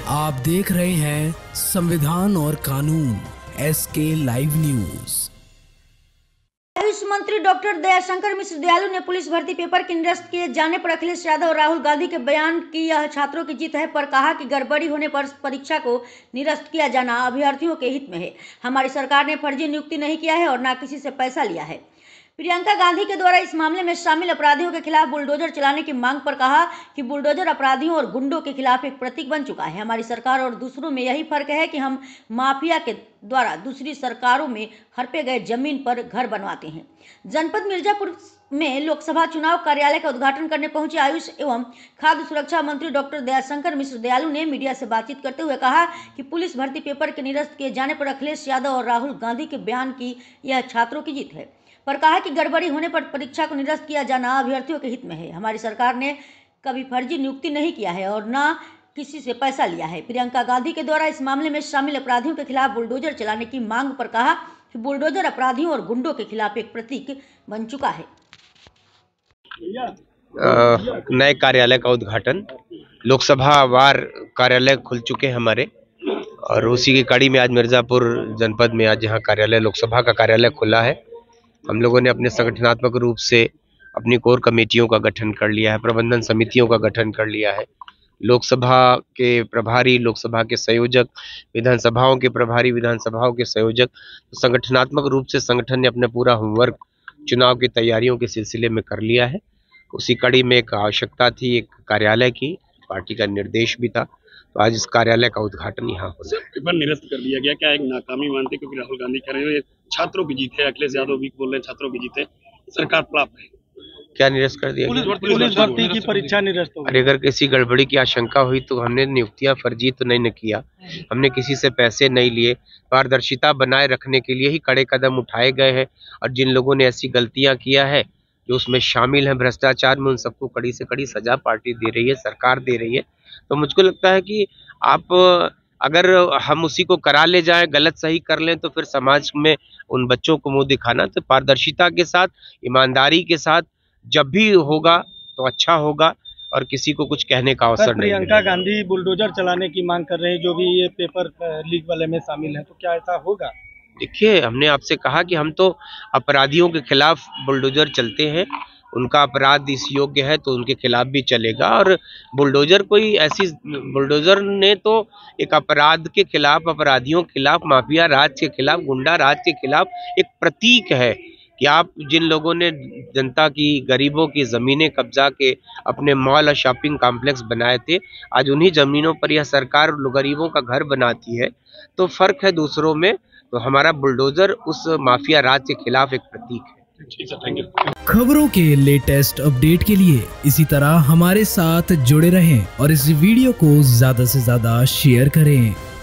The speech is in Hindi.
आप देख रहे हैं संविधान और कानून SK लाइव न्यूज। आयुष मंत्री डॉक्टर दयाशंकर मिश्र दयालु ने पुलिस भर्ती पेपर के निरस्त किए जाने पर अखिलेश यादव और राहुल गांधी के बयान की यह छात्रों की जीत है पर कहा कि गड़बड़ी होने पर परीक्षा को निरस्त किया जाना अभ्यर्थियों के हित में है। हमारी सरकार ने फर्जी नियुक्ति नहीं किया है और न किसी से पैसा लिया है। प्रियंका गांधी के द्वारा इस मामले में शामिल अपराधियों के खिलाफ बुलडोजर चलाने की मांग पर कहा कि बुलडोजर अपराधियों और गुंडों के खिलाफ एक प्रतीक बन चुका है। हमारी सरकार और दूसरों में यही फर्क है कि हम माफिया के द्वारा दूसरी सरकारों में हड़पे गए जमीन पर घर बनवाते हैं। जनपद मिर्जापुर में लोकसभा चुनाव कार्यालय का उद्घाटन करने पहुंचे आयुष एवं खाद्य सुरक्षा मंत्री डॉक्टर दयाशंकर मिश्र दयालु ने मीडिया से बातचीत करते हुए कहा कि पुलिस भर्ती पेपर के निरस्त किए जाने पर अखिलेश यादव और राहुल गांधी के बयान की यह छात्रों की जीत है पर कहा कि गड़बड़ी होने पर परीक्षा को निरस्त किया जाना अभ्यर्थियों के हित में है। हमारी सरकार ने कभी फर्जी नियुक्ति नहीं किया है और न किसी से पैसा लिया है। प्रियंका गांधी के द्वारा इस मामले में शामिल अपराधियों के खिलाफ बुलडोजर चलाने की मांग पर कहा कि बुलडोजर अपराधियों और गुंडों के खिलाफ एक प्रतीक बन चुका है। नए कार्यालय का उद्घाटन, लोकसभा वार कार्यालय खुल चुके हैं हमारे, और उसी की कड़ी में आज मिर्जापुर जनपद में आज यहाँ कार्यालय लोकसभा का कार्यालय खुला है। हम लोगों ने अपने संगठनात्मक रूप से अपनी कोर कमेटियों का गठन कर लिया है, प्रबंधन समितियों का गठन कर लिया है। लोकसभा के प्रभारी, लोकसभा के संयोजक, विधानसभाओं के प्रभारी, विधानसभाओं के संयोजक, तो संगठनात्मक रूप से संगठन ने अपना पूरा होमवर्क चुनाव की तैयारियों के सिलसिले में कर लिया है। उसी कड़ी में एक आवश्यकता थी, एक कार्यालय की, पार्टी का निर्देश भी था, तो आज इस कार्यालय का उद्घाटन यहाँ हो गया। पेपर निरस्त कर दिया गया, क्या एक नाकामी मानते, क्योंकि राहुल गांधी कह रहे हैं ये छात्रों की जीत है, अखिलेश यादव भी बोल रहे हैं छात्रों की जीत है, सरकार प्राप्त है। क्या निरस्त कर दिया? पुलिस भर्ती की परीक्षा निरस्त हो गई। अगर किसी गड़बड़ी की आशंका हुई तो हमने नियुक्तियां फर्जी तो नहीं किया, हमने किसी से पैसे नहीं लिए, पारदर्शिता बनाए रखने के लिए ही कड़े कदम उठाए गए हैं। और जिन लोगों ने ऐसी गलतियां किया है, जो उसमें शामिल हैं भ्रष्टाचार में, उन सबको कड़ी से कड़ी सजा पार्टी दे रही है, सरकार दे रही है। तो मुझको लगता है कि आप अगर हम उसी को करा ले जाएं, गलत सही कर लें, तो फिर समाज में उन बच्चों को मुंह दिखाना, तो पारदर्शिता के साथ, ईमानदारी के साथ जब भी होगा तो अच्छा होगा और किसी को कुछ कहने का अवसर नहीं। प्रियंका गांधी बुलडोजर चलाने की मांग कर रहे हैं, जो भी ये पेपर लीक वाले में शामिल है, तो क्या ऐसा होगा? देखिए, हमने आपसे कहा कि हम तो अपराधियों के खिलाफ बुलडोजर चलते हैं, उनका अपराध इस योग्य है तो उनके खिलाफ भी चलेगा। और बुलडोजर कोई ऐसी, बुलडोजर ने तो एक अपराध के खिलाफ, अपराधियों के खिलाफ, माफिया राज के खिलाफ, गुंडा राज के खिलाफ एक प्रतीक है कि आप जिन लोगों ने जनता की, गरीबों की जमीनें कब्जा के अपने मॉल और शॉपिंग कॉम्प्लेक्स बनाए थे, आज उन्हीं जमीनों पर यह सरकार गरीबों का घर बनाती है। तो फर्क है दूसरों में, तो हमारा बुलडोजर उस माफिया राज के खिलाफ एक प्रतीक है। खबरों के लेटेस्ट अपडेट के लिए इसी तरह हमारे साथ जुड़े रहें और इस वीडियो को ज्यादा से ज्यादा शेयर करें।